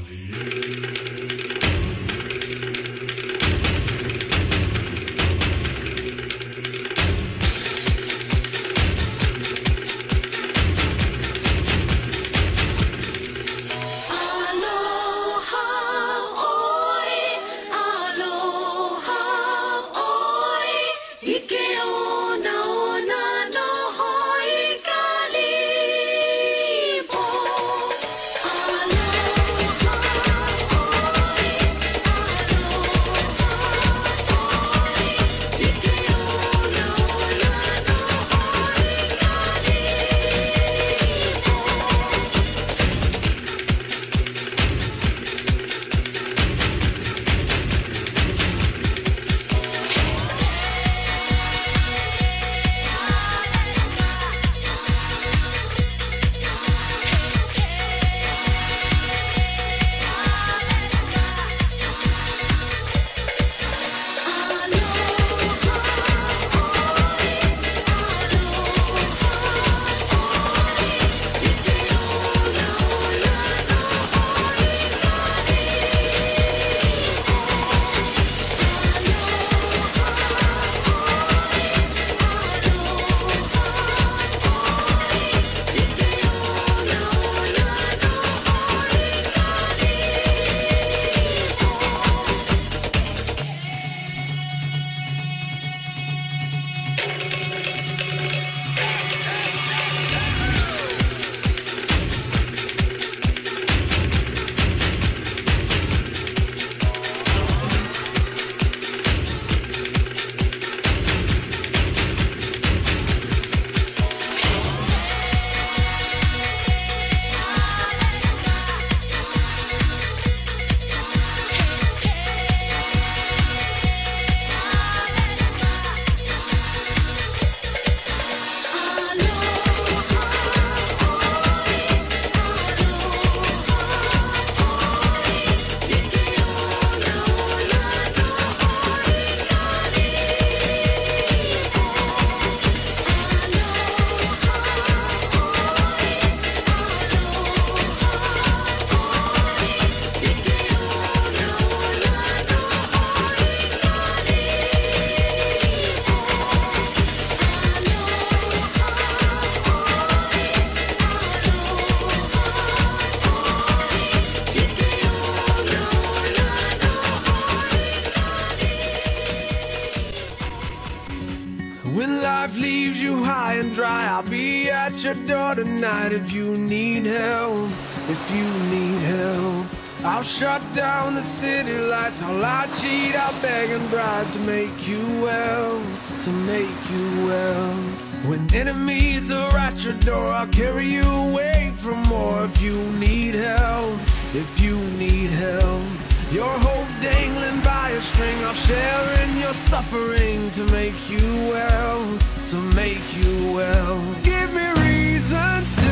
When life leaves you high and dry, I'll be at your door tonight if you need help. If you need help, I'll shut down the city lights. I'll lie, cheat, I'll beg and bribe to make you well, to make you well. When enemies are at your door, I'll carry you away from more. If you need help, if you need help, your hope dangling by a string, I'll share in your suffering to make you well, to make you well. Give me reasons to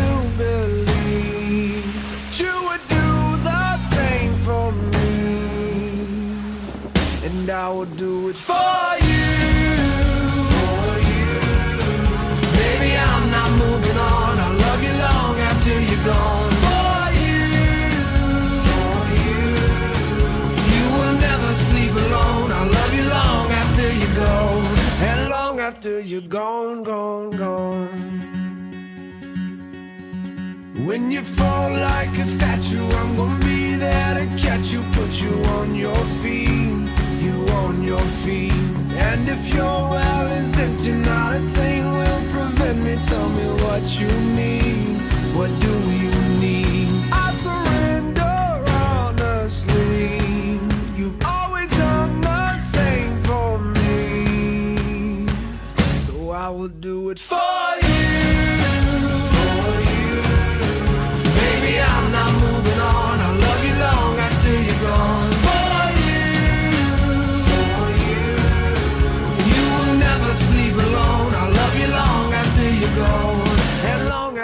believe you would do the same for me, and I will do it for you, for you. Baby, I'm not moving on. I'll love you long after you're gone. And long after you're gone, gone, gone. When you fall like a statue, I'm gonna be there to catch you, put you on your feet, you on your feet. And if your well is empty, not a thing will prevent me. Tell me what you need, what do you need? I surrender honestly. You've always done the same for me, I will do it for you, for you. Baby, I'm not moving on. I'll love you long after you're gone. For you, for you. You will never sleep alone. I'll love you long after you're gone. And long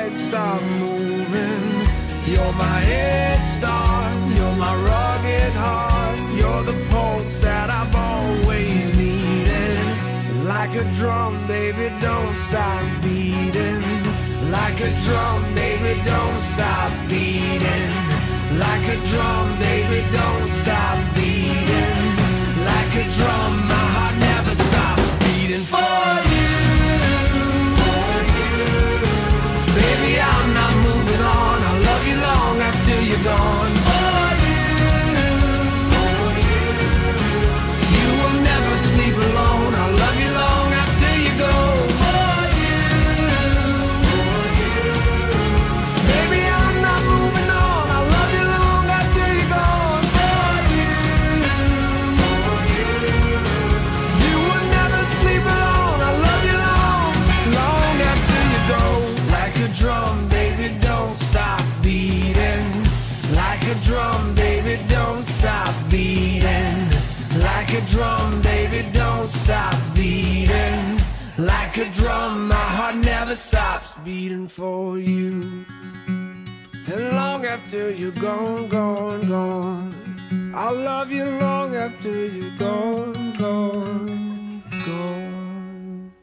legs start moving. You're my head start, you're my rugged heart. You're the pulse that I've always needed. Like a drum, baby, don't stop beating. Like a drum, baby, don't stop beating. Like a drum, baby, don't stop beating. Like a drum, my heart never stops beating. For you, for you. Baby, I'm not moving on. I'll love you long after you're gone. For you, for you. You will never sleep alone. I'll love you long after you go. For you, for you. Baby, I'm not moving on. I'll love you long after you're gone. For you, for you. You will never sleep alone. I'll love you long, long after you go. Like a drum, baby, don't stop beating. Like a drum, baby, don't stop beating. Like a drum, baby, don't stop beating. Like a drum, my heart never stops beating for you. And long after you're gone, gone, gone, I'll love you long after you're gone, gone, gone.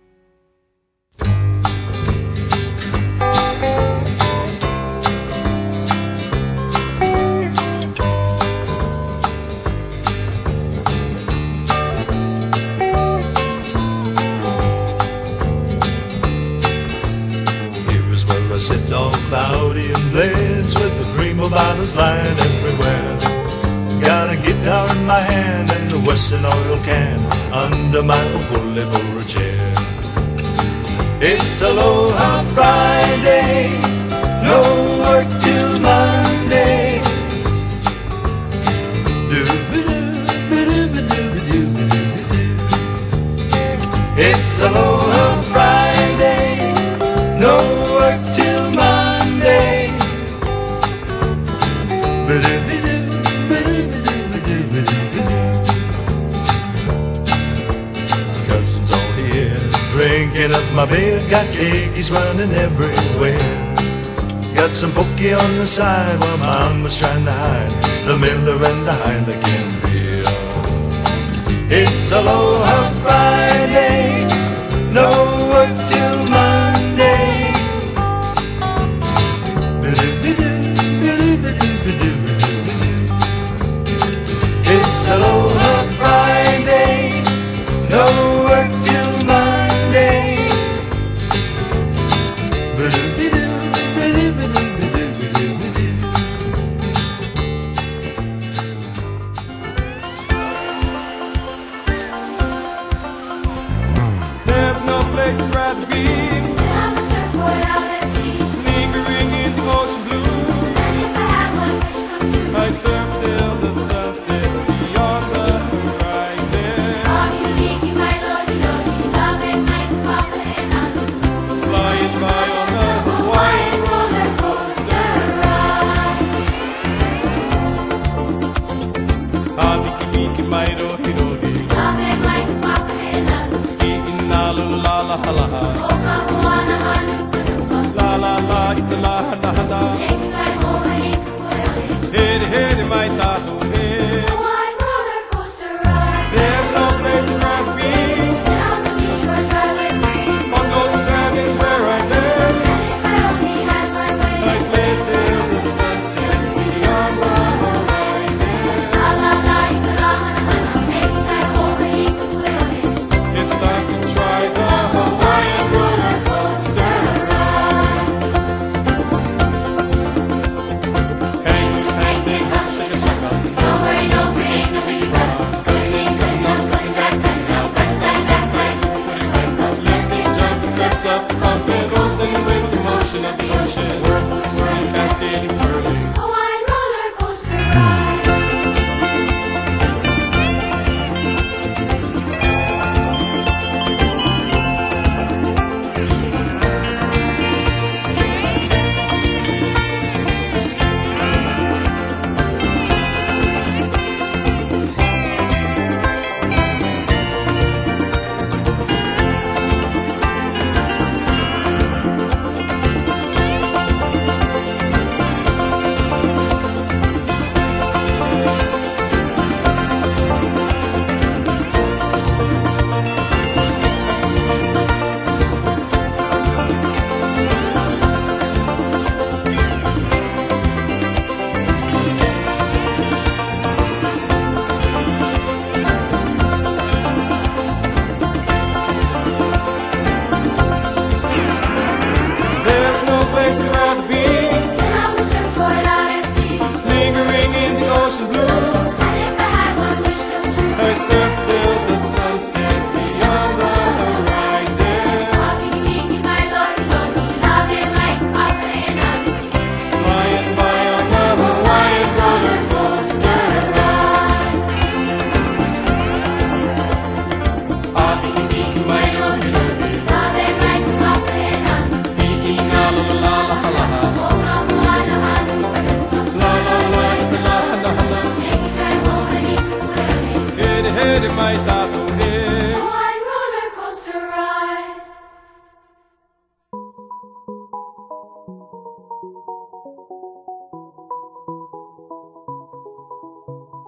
I sit all cloudy and blends with the dream of bottles lying everywhere. Got a guitar in my hand and a Western oil can under my pulley for a chair. It's Aloha Friday, no work till Monday. It's Aloha Friday, no work till Monday. Cousins all here, drinking up my beer. Got kegs running everywhere. Got some pokey on the side while Mom was trying to hide the Miller and the Heineken beer. It's Aloha Friday, no work till Monday. It's Aloha Friday, no work till Monday.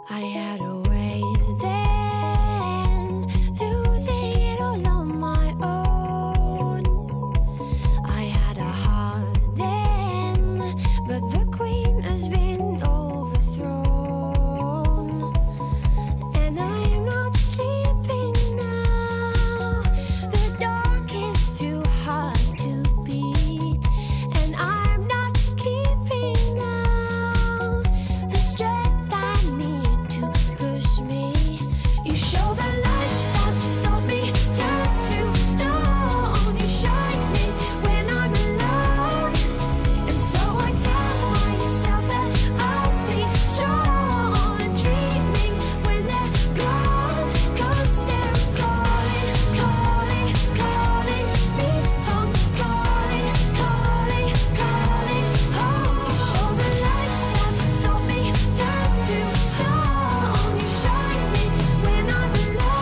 I had a way then, losing it all on my own. I had a heart then, but the queen has been overthrown. And I'm not sleeping now, the dark is too hard to beat. And I'm not keeping now the strength I need to push me. You show the lights that stop me, turn to stone. You shine me when I'm alone, and so I tell myself that I'll be strong. Dreaming when they're gone, 'cause they're calling, calling, calling me home. Calling, calling, calling home. You show the lights that stop me, turn to stone. You shine me when I'm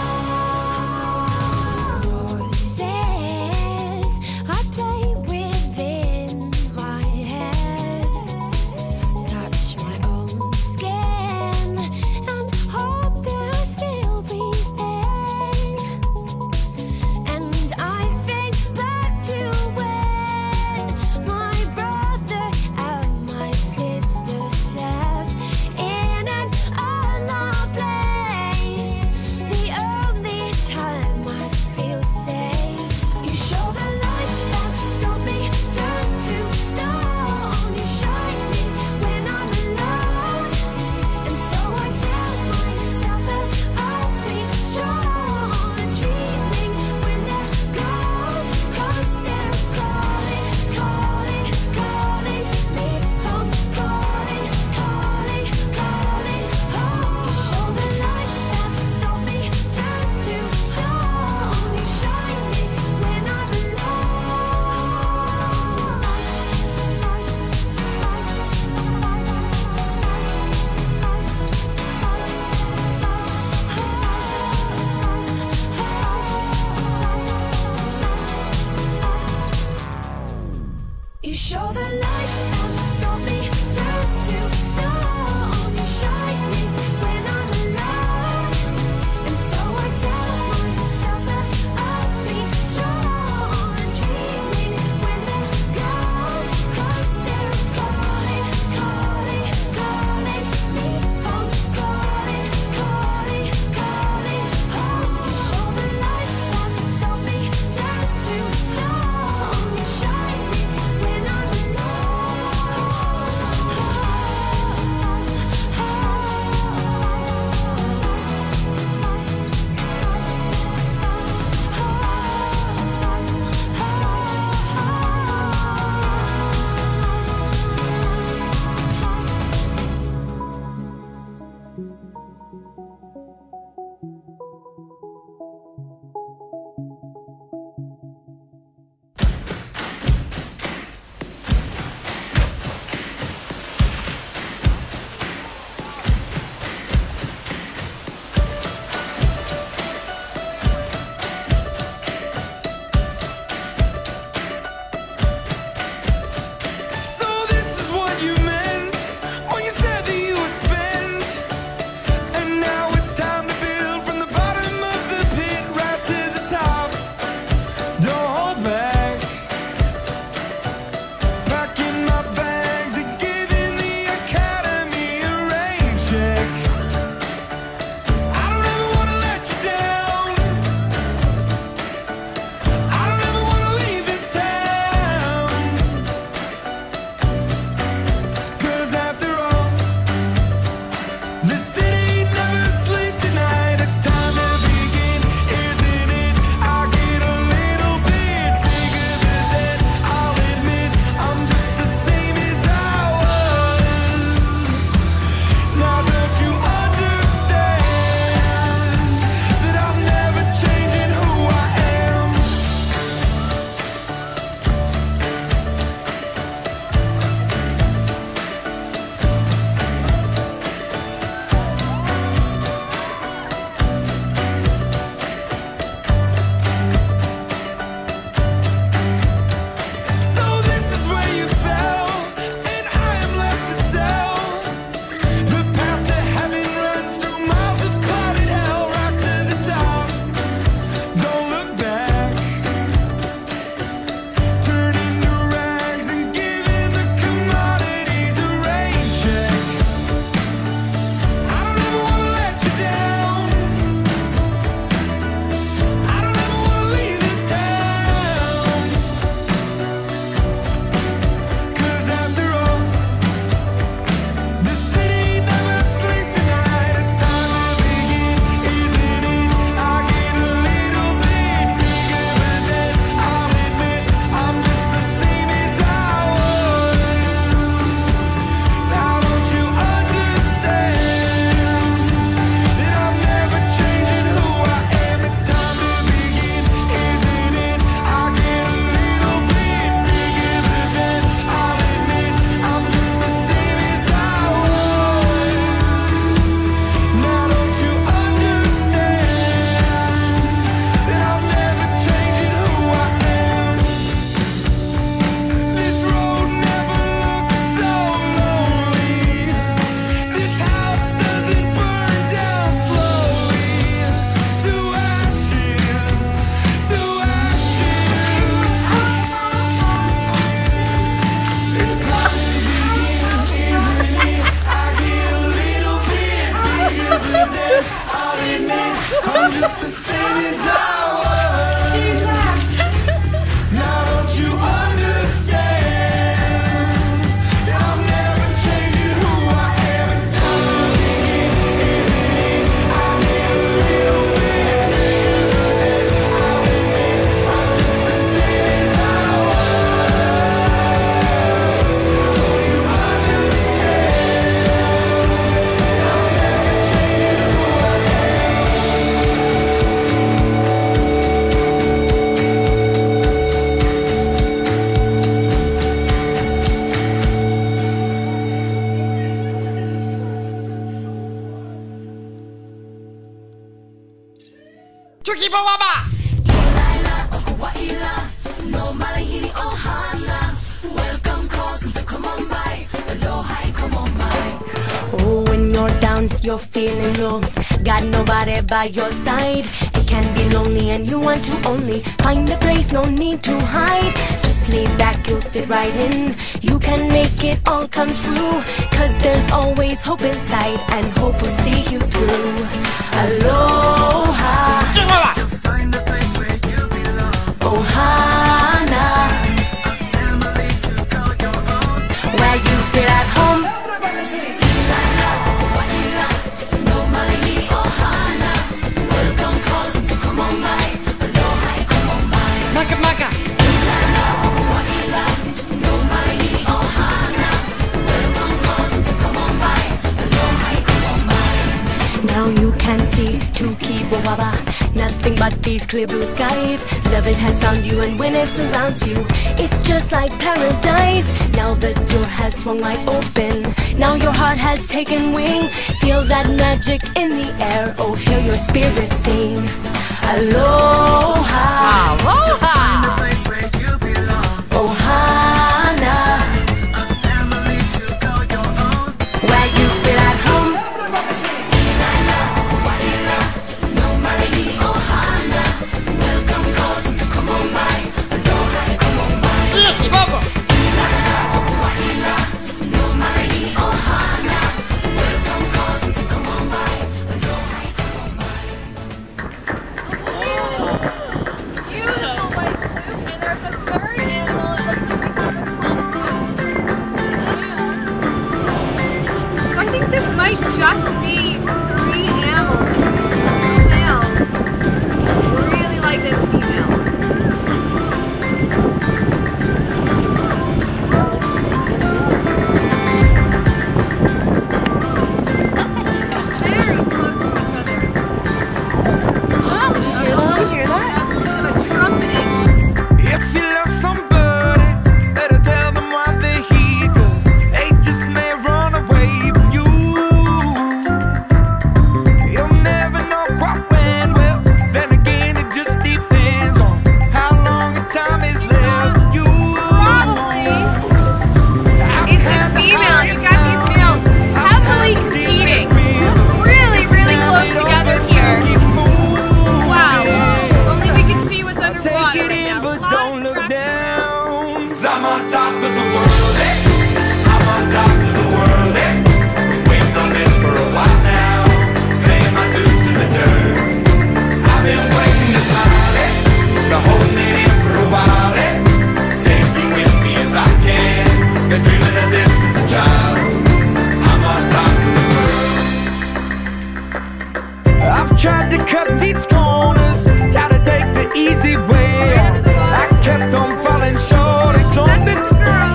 alone. Voices I play within my head, touch my own skin and hope they'll still be there. And I think back to when my brother and my sister slept in an unloved place. The only time I feel safe. You show the lights that stop me, turn to stone. You shine me when I'm alone, and so I tell myself that I'll be strong. Dreaming when they're gone, 'cause they're calling, calling, calling me home. Calling, calling, calling home. You show the lights that stop me, turn to stone. You shine me when I'm You show the lights that stop me, turn to stone. You shine me when I'm alone, and so I tell myself that I'll be strong. Dreaming when they're gone, 'cause they're calling, calling, calling me home. Calling, calling, calling home. You show the lights that stop me, turn to stone. You shine me when I'm So this is what you meant when you said that you would spend, and now it's time to build Tukibawaba! Oh, when you're down, you're feeling low, got nobody by your side. It can be lonely and you want to only find a place, no need to hide. Just lay back, you'll fit right in. You can make it all come true, 'cause there's always hope inside, and hope will see you through. Aloha, Find a place where you belong. Ohana, A family to call your own. where you feel at home. Everybody sing. Maka maka! Now you can see Tukibawaba, nothing but these clear blue skies. Love it has found you, and when it surrounds you, it's just like paradise. Now the door has swung wide open, now your heart has taken wing. Feel that magic in the air, oh hear your spirit sing. Aloha, Aloha! A place where you belong. Ohana, A family to call your own. where you feel at home. Everybody sing. Tukibaba! Beautiful white fluke, and there's a third animal. It looks like we haven't called it. Yeah. So I think this might just be 3 animals. These males really like this female. Very close to each other. Wow, did you hear that? Did you hear that? That's a little bit of a trumpeting. If you love somebody, better tell them why they're here, 'cause they just may run away from you. You'll never know quite when, well, then again it just depends on how long the time is left for you. Probably is the female. You've got these males heavily competing. Really, really close together here. Wow. Only we can see what's Take underwater it right in, now. but Lots don't of look pressure. down. 'Cause I'm on top of the world, eh? I'm on top of the world, eh? Waiting on this for a while now, paying my dues to the dirt. I've been waiting to smile, eh? Been holding it in for a while, eh? Take you with me if I can. Been dreaming of this since a child. I'm on top of the world. I've tried to cut these corners, tried to take the easy way. I kept on falling short of That's something. the girl.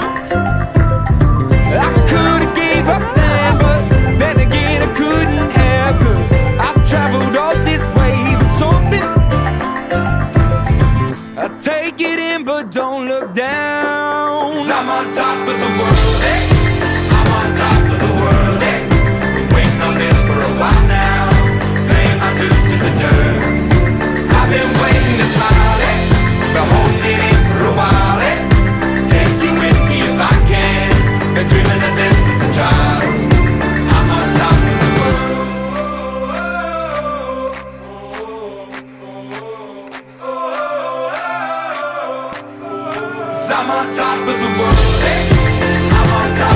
I could've gave up then, but then again I couldn't have, 'cause I've traveled all this way for something. I take it in, but don't look down. 'Cause I'm on top of the world, eh? I'm on top of the world, eh? Been waiting on this for a while now, paying my dues to the dirt. I've been waiting to smile, eh? Been holding it in for a while, eh? Take you with me if I can. Been dreaming of this since a child. I'm on top of the world. 'Cause I'm on top of the world, eh? I'm on top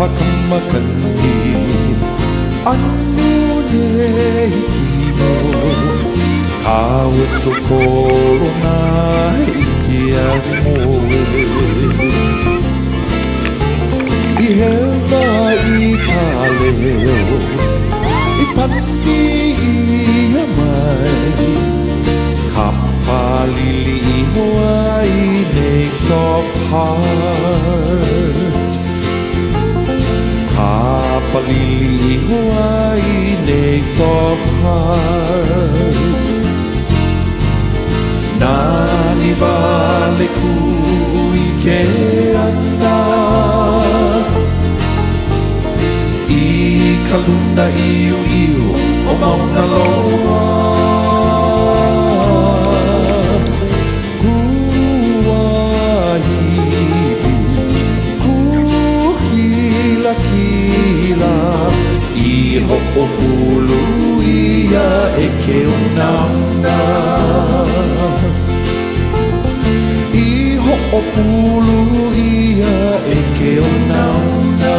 whakamakani anu nei kino kawe sokoro na iki a moe I hewa I ka leo I pani I mai ka palili I hoa I nei soft heart ka palili I hoa I nei soft heart Nani vale ku I ke ana I ka luna iu iu o Mauna Loa Kua hivi ku kila kila I ho'o hulu ia e ke unauna I ho'o hulu ia e ke unauna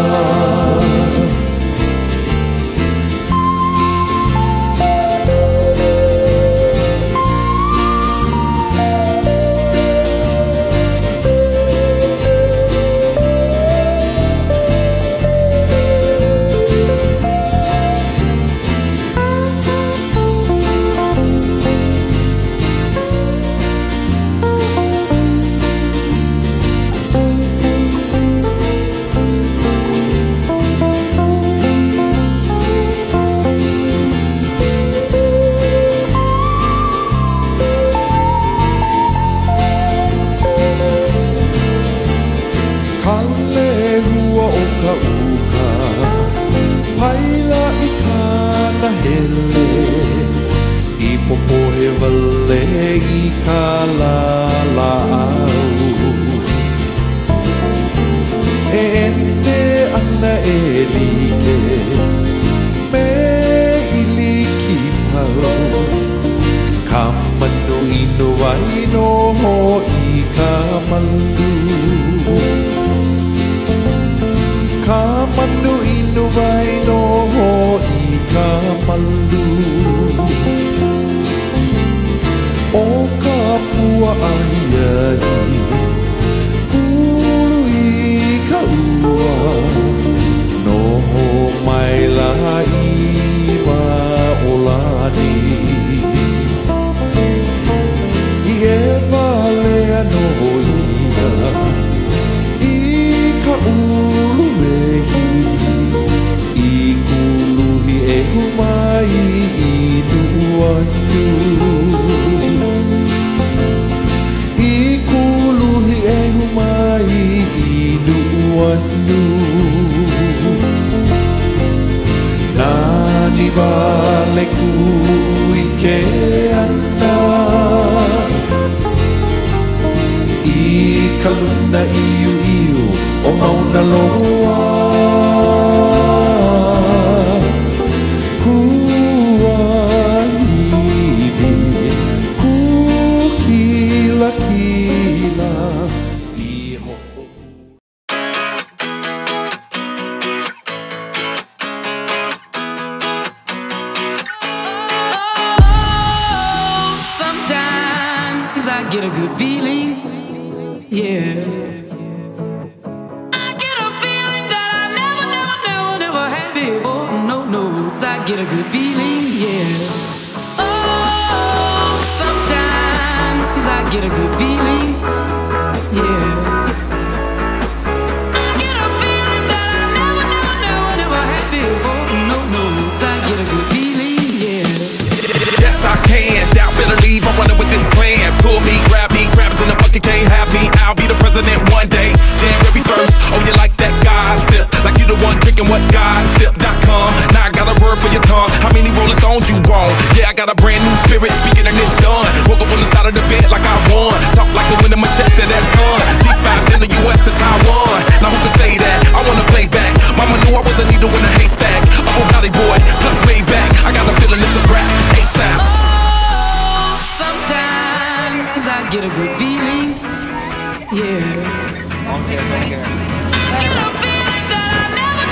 Yeah.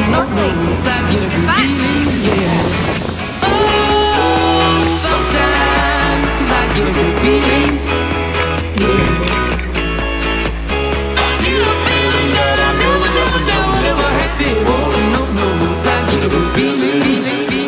snorkeling. It's fun. Sometimes I get a good feeling. Yeah. I get a feeling that I never had before. No, I get a good feeling.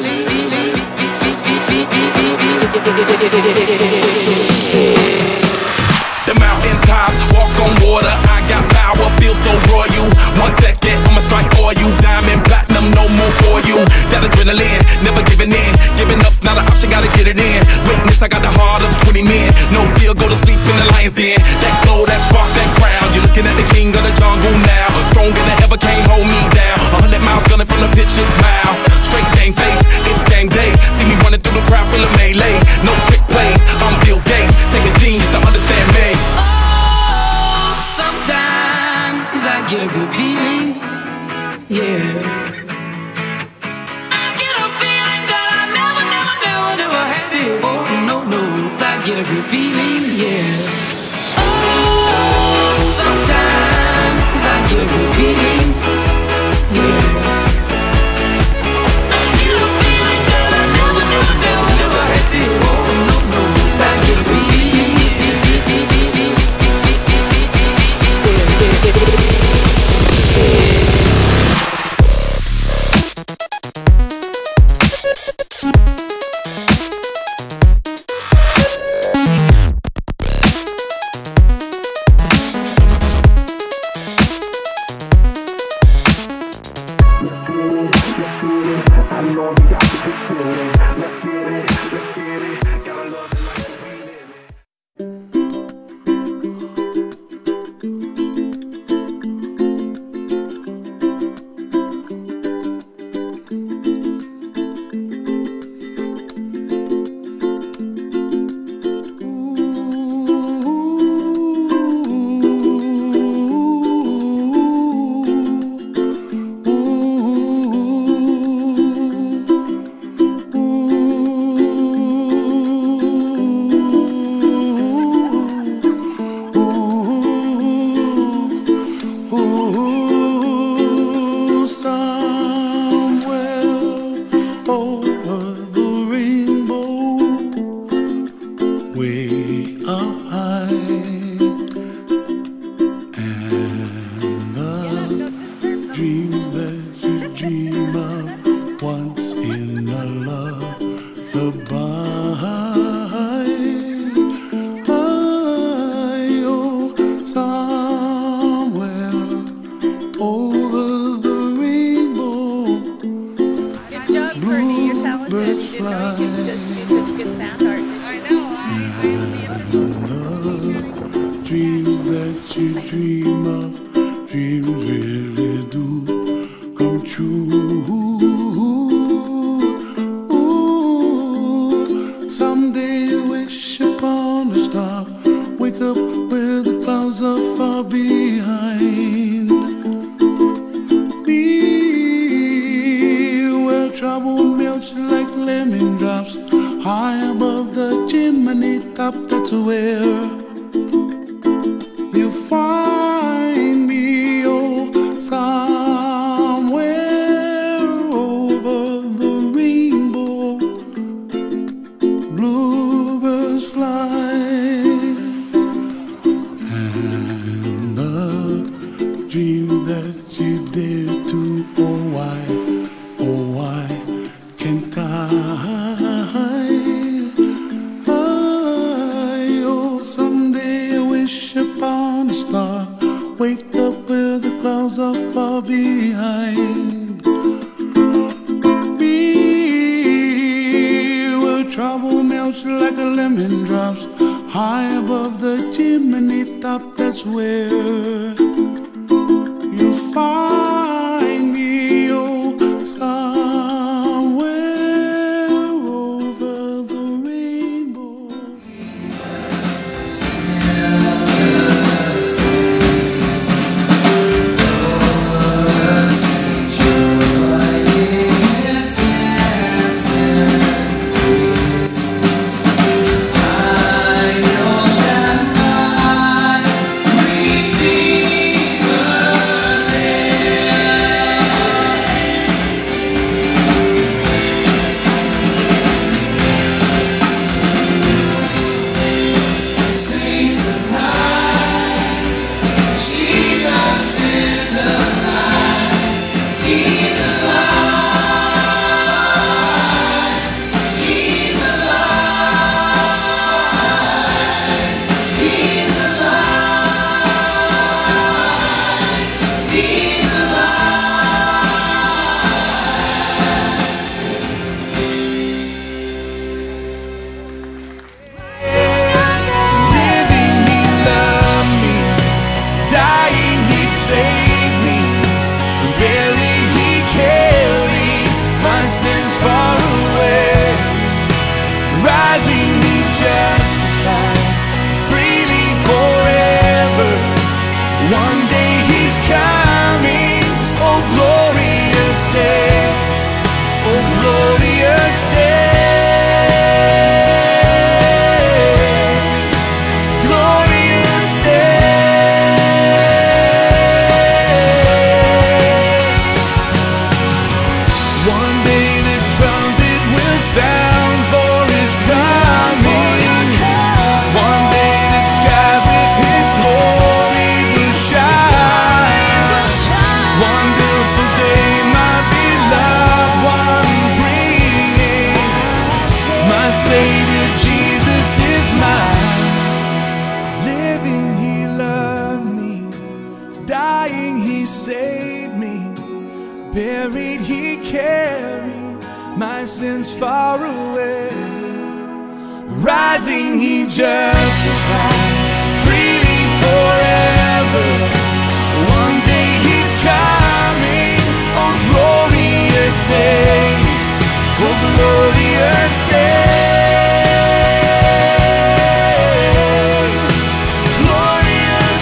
The mountaintop, walk on water, I got power, feel so royal. 1 second, I'ma strike for you. Diamond, platinum, no more for you. That adrenaline, never giving in. Giving up's not an option, gotta get it in. Witness, I got the heart of 20 men. No fear, go to sleep in the lion's den. That glow, that spark, that crown. You're looking at the king of the jungle now. Stronger than ever, can't hold me down. 100 miles gunning from the pitcher's mile. Straight game face, it's game day. See me running through the crowd, full of melee. No trick plays, I'm Bill Gates. Take a genius to understand me. Sometimes I get a good feeling, yeah. I get a feeling that I never had before. No, I get a good feeling, yeah. Sometimes I get a good feeling, yeah. I get a feeling that I never had before. No, I get a good feeling. Savior, Jesus is mine. Living, He loved me. Dying, He saved me. Buried, He carried my sins far away. Rising, He justified. Freely forever. One day He's coming. On glorious day. Oh, glorious day. Glorious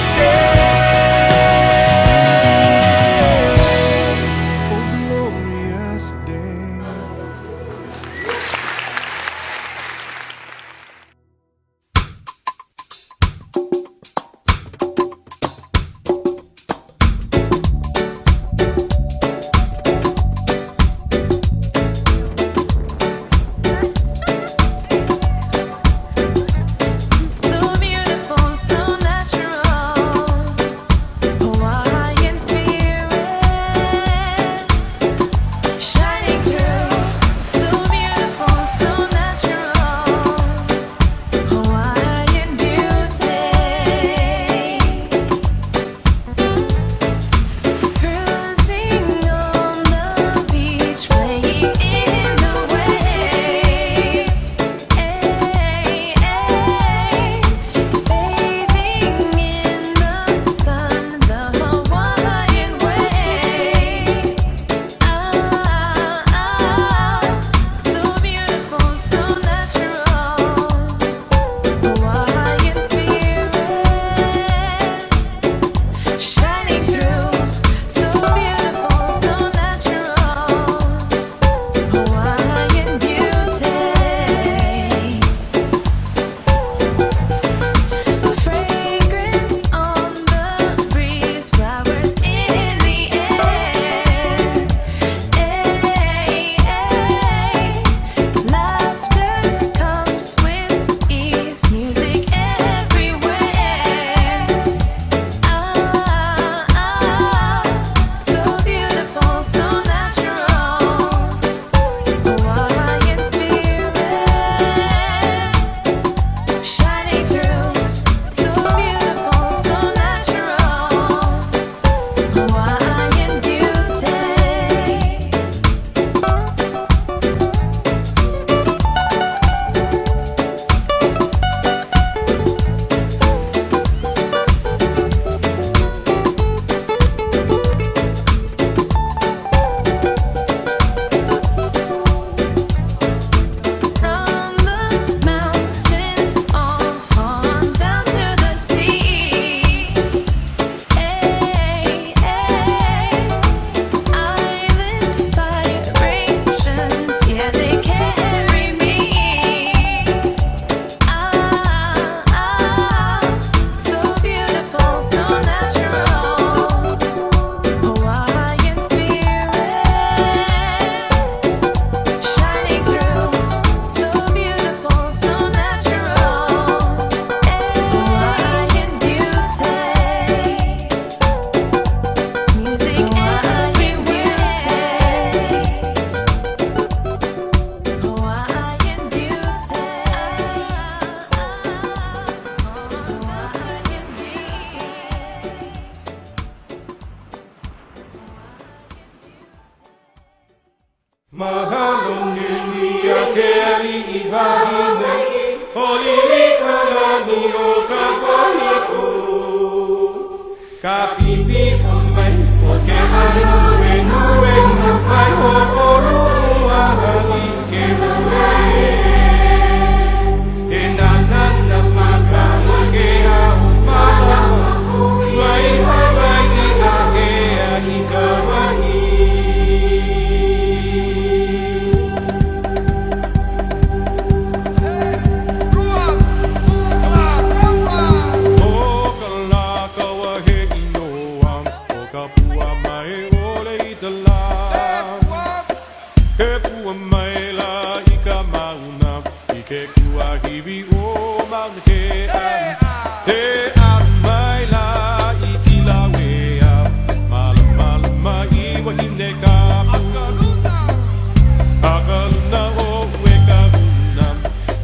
day. Oh, glorious day.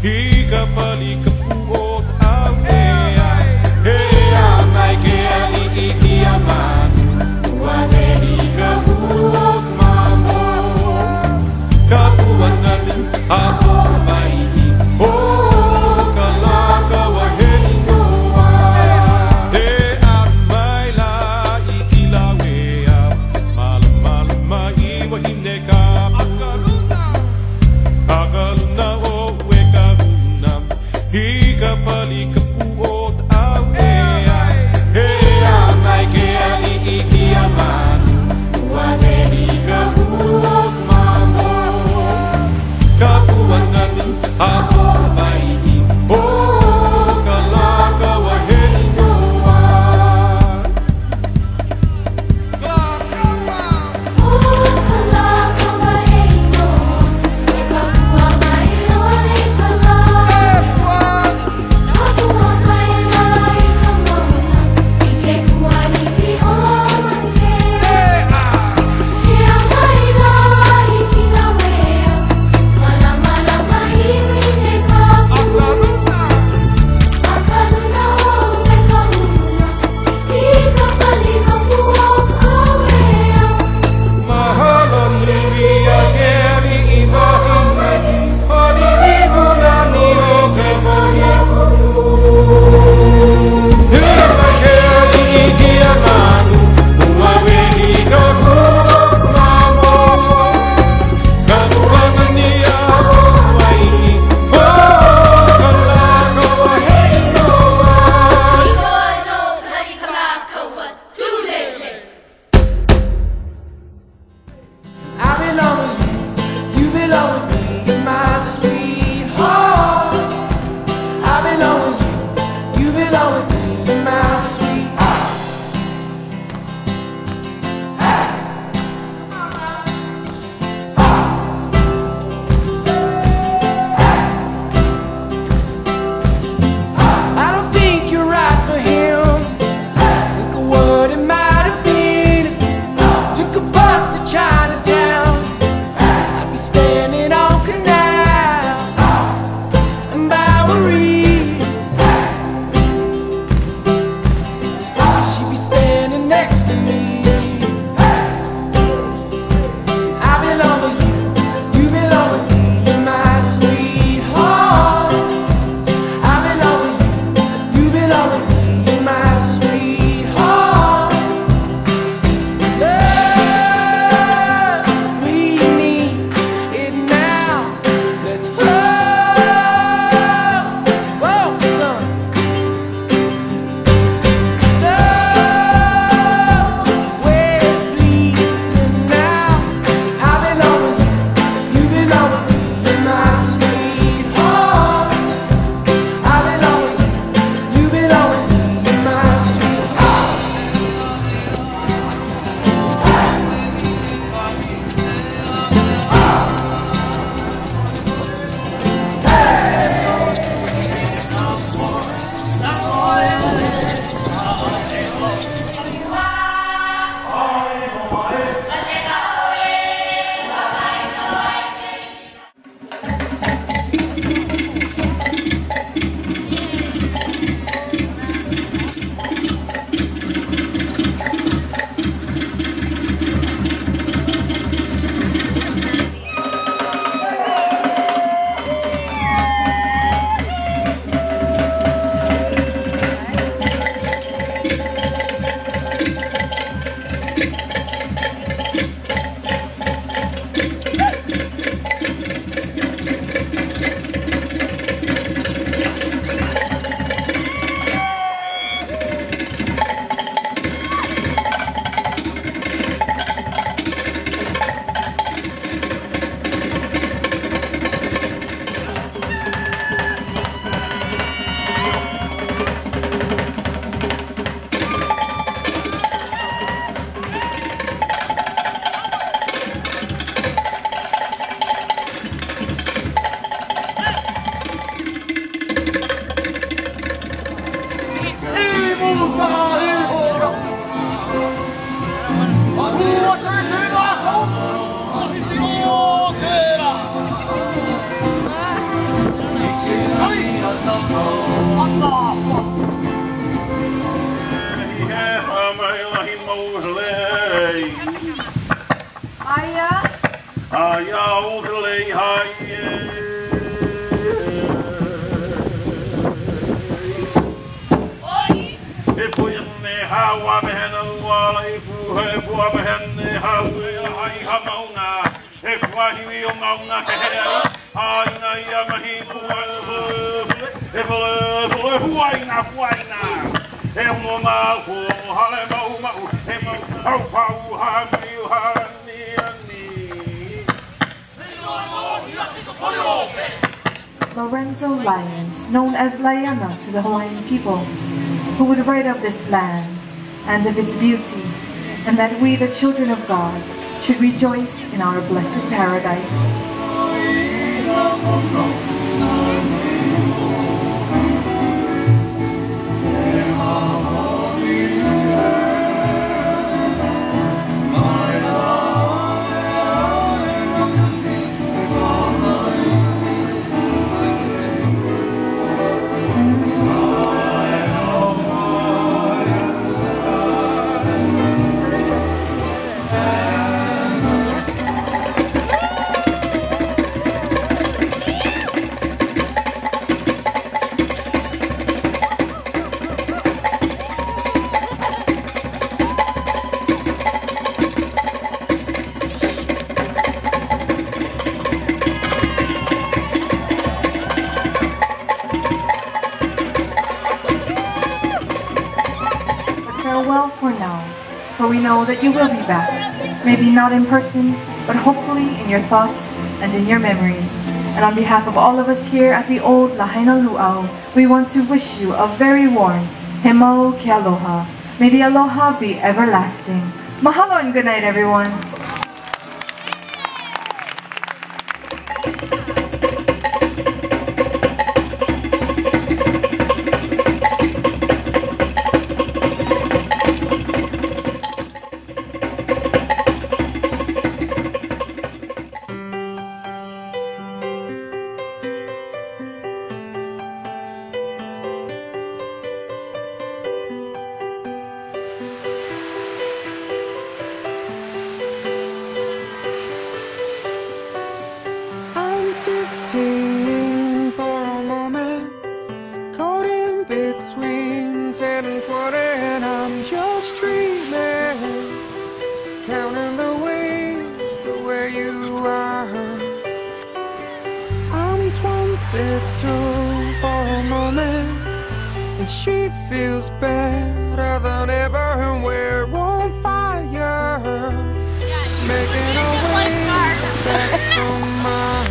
Hika palika puot au ea mai ke ali iki aman Wade hika puot mamo Kapuan natin ako mai o kalaka wa hengoa mai la ikilawe malam malam mai wa hineka Akaluna o wekahuna Hika palika puot au ea mai ke ali iki aman Wade hika puot mamo Kapuan natin ako mai o kalaka wa hengoa Kalaka Lorenzo Lyons, known as Layana to the Hawaiian people, who would write of this land and of its beauty, and that we, the children of God, should rejoice in our blessed paradise. Farewell for now, for we know that you will be back. Maybe not in person, but hopefully in your thoughts and in your memories. And on behalf of all of us here at the old Lahaina Luau, we want to wish you a very warm He mau ke aloha. May the aloha be everlasting. Mahalo and good night, everyone. For a moment, caught in between 10 and 20, and I'm just dreaming, counting the ways to where you are. I'm 22 for a moment, and she feels better than ever, and we're on fire, making our way back from mine.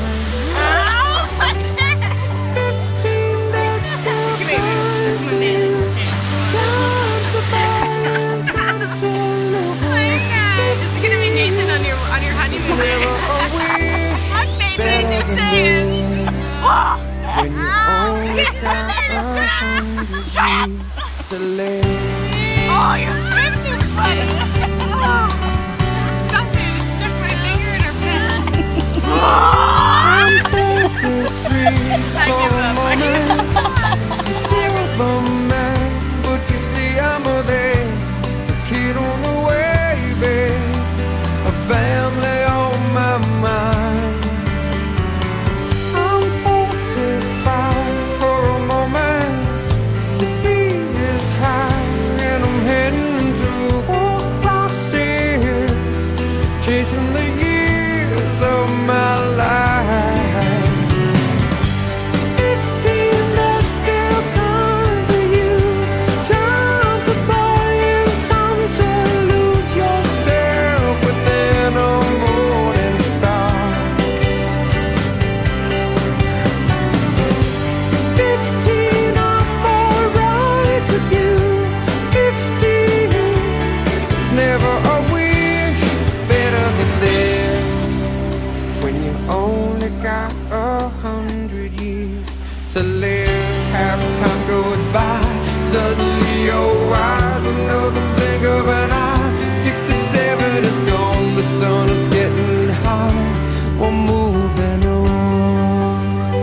When you only got 100 to live. Oh, your lips are sweaty. Oh, disgusting. I just stuck my finger in her pen. I'm 33 for a moment. Still a man, but you see I'm a there. A kid on the way, babe. A family on my mind. Chasing the years of my life. 15, there's still time for you. Time to buy you, time to lose yourself within a morning star. 15, I'm alright with you. 15, there's never a only got 100 years to live. Half time goes by, suddenly your eyes, another blink of an eye. 67 is gone, the sun is getting high. We're moving on.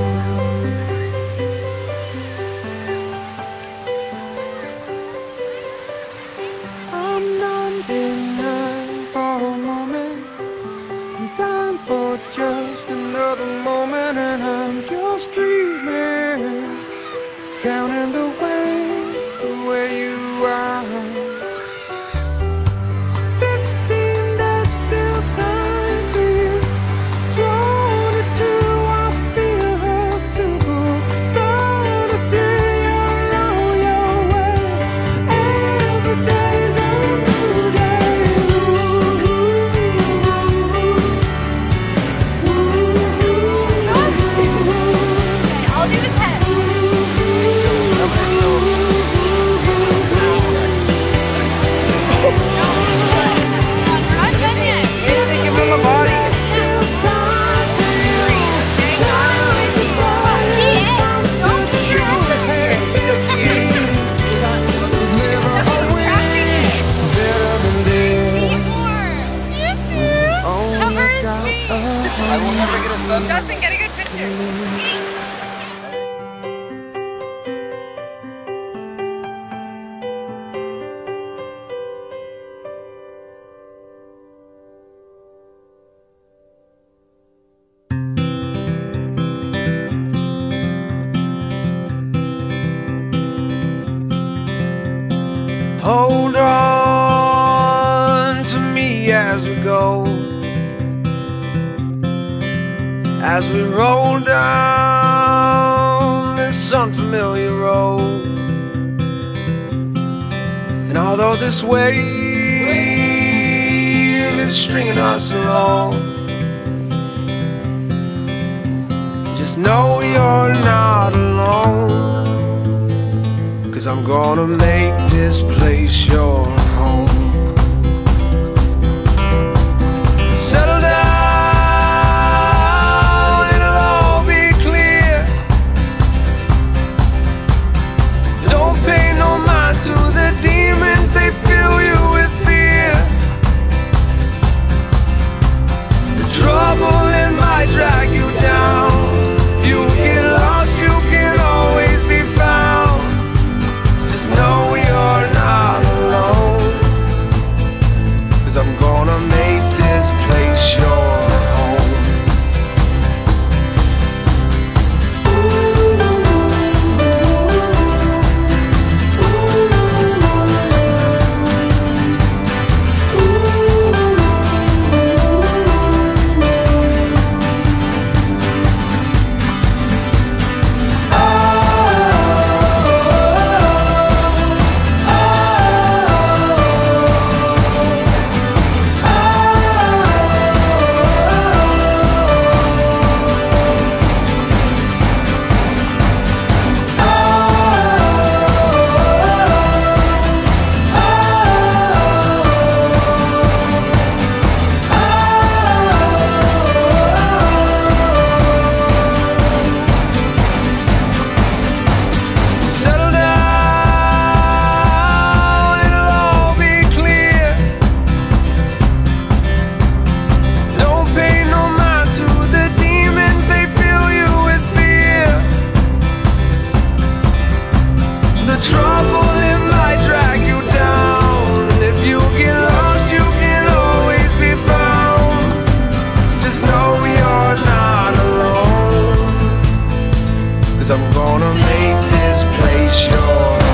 I'm 99 for a moment. I'm dying for just another moment, and I'm just dreaming, counting the ways to where you are. 15, there's still time for you. hold on to me as we go, as we roll down this unfamiliar road. And although this wave is stringing us along, just know you're not alone, 'cause I'm gonna make this place your home. Settle down, it'll all be clear. Don't pay no mind to the demons, they fill you with fear. The trouble, it might drag you down. If you get lost, you can always be found. Just know you're not alone, 'cause I'm gonna make this place your home. I'm gonna make this place your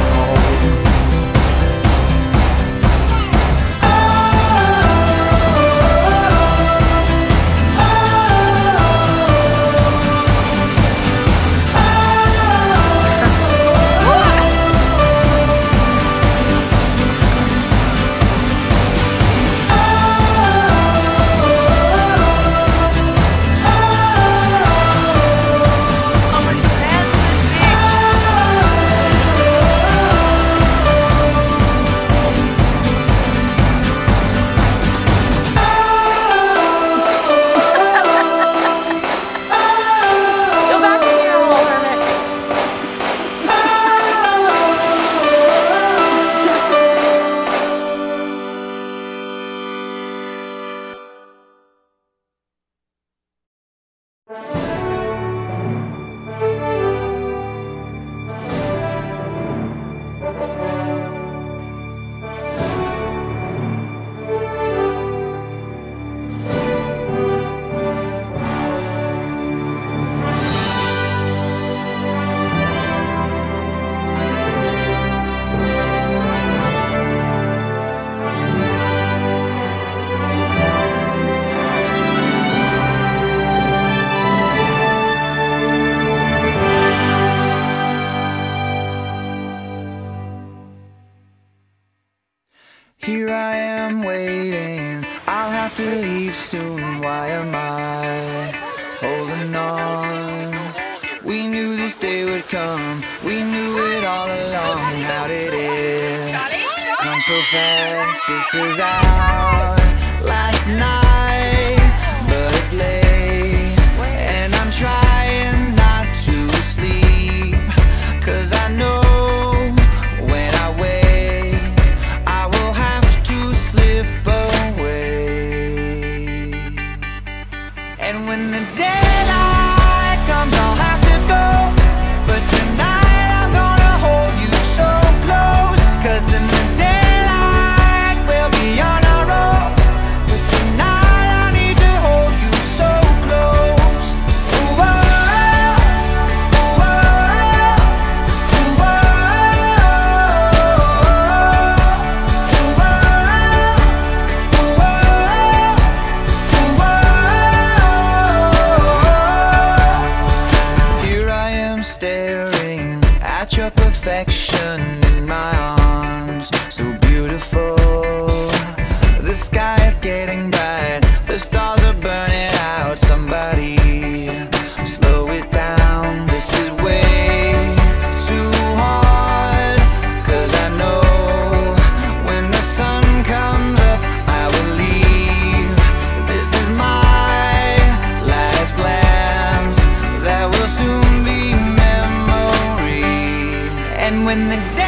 Here I am waiting, I'll have to leave soon. Why am I holding on? We knew this day would come, we knew it all along. How did it come so fast? This is our last night, but it's late, and I'm trying not to sleep, 'cause I know when I wake when the daylight comes, I'll have to go. But tonight I'm gonna hold you so close, 'cause in the daylight we'll be on our own. But tonight I need to hold you so close. Ooh, oh, ooh, oh, ooh, oh. got your perfection in my arms, so beautiful. The sky is getting bright, the stars are burning out. Somebody slow it down, this is way too hard. Cause I know when the sun comes up I will leave. This is my last glance that will soon be memory. And when the day